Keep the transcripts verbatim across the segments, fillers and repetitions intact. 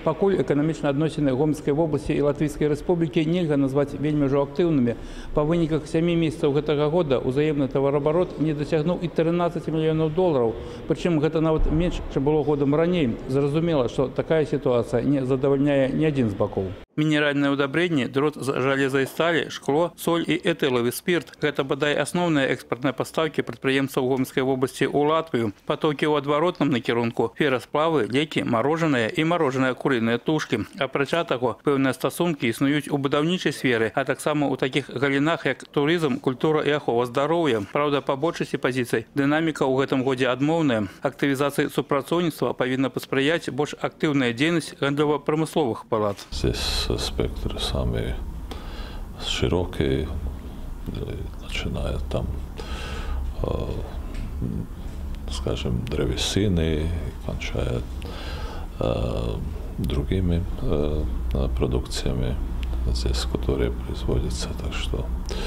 Пакуль эканамічныя адносіны Гомельскай вобласці і Латвійскай рэспублікі нельга назваць вельмі ўжо актыўнымі. Па выніках сямі месяцаў гэтага года ўзаемны тавараабарот не дасягнуў і трынаццаць мільёнаў долараў. Прычым гэта нават менш, чым было годам раней. Зразумела, што такая сітуацыя не задавальняе ні адзін з бакоў. Мінеральныя ўдабрэнні, дрот з жалеза і сталі, шкло, соль і этылавы спірт – гэта бадай асноўныя экспартныя пастаўкі прадпрыемцаў Гомельскай вобласці ў Латвію. Патокі ў адваротным накірунку – ферасплавы, лекі, марожаныя і марожаныя курыныя тушкі. Апрача таго, пэўныя стасункі існуюць у будаўнічай сферы, а таксама ў такіх галінах, як турызм, культура і ахова здароўя. Праўда, па большасці пазіцый дынаміка ў гэтым годзе адмоўная. Актывізацыі супрацоўніцтва павінна паспрыяць больш актыўная дзейнасць гандлёва-прамысловых палат. Спектр самый широкий, начиная там, скажем, древесины, кончая другими продукциями здесь, которые производятся. Так что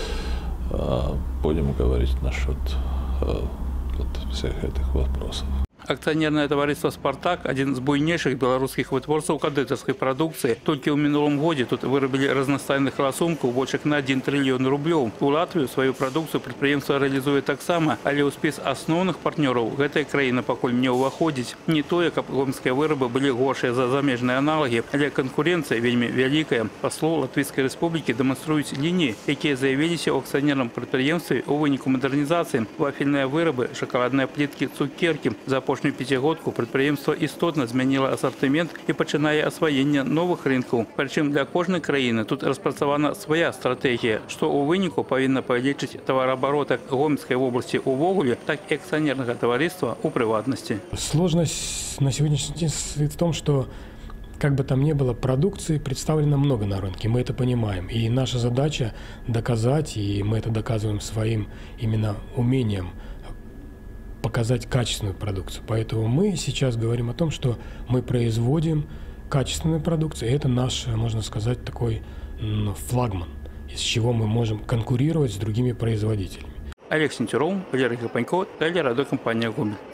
будем говорить насчет всех этих вопросов. Акцыянернае таварыства «Спартак» – адзін з буйнейшых беларускіх вытворцаў кандытарскай прадукцыі. Толькі ў мінулым годзе тут вырабілі разнастайных ласункаў больш як на адзін трыльён рублёў. У Латвію сваю прадукцыю прадпрыемства рэалізуе таксама, але ў спіс асноўных партнёраў гэтая краіна пакуль не ўваходзіць. Не тое, каб гомельскія вырабы былі горшыя за замежныя аналагі, але канкурэнцыя вельмі вялікая. Па слову Латвійскай рэспублікі дэманструюць лініі, якія заявіліся ў акцыянерным прадпрыемстве ў выніку мадэрнізацыі. Вафельныя вырабы, шакаладныя пліткі, цукеркі. За апошнюю пяцігодку прадпрыемства істотна змяніла асартымент і пачынае асваенне новых рынкаў. Прычым для кожнай краіны тут распрацавана свая стратэгія, што ў выніку павінна павялічыць тавараабарот як Гомельскай вобласці ўвогуле, так і акцыянернага таварыства ў прыватнасці. Сложность на сегодняшний день состоит в том, что как бы там ни было, продукции представлено много на рынке, мы это понимаем. И наша задача доказать, и мы это доказываем своим именно умением, показать качественную продукцию. Поэтому мы сейчас говорим о том, что мы производим качественную продукцию. И это наш, можно сказать, такой ну, флагман, из чего мы можем конкурировать с другими производителями. Олег Сентюров, Валерий Гапанько, телерадиокомпания «Гомель».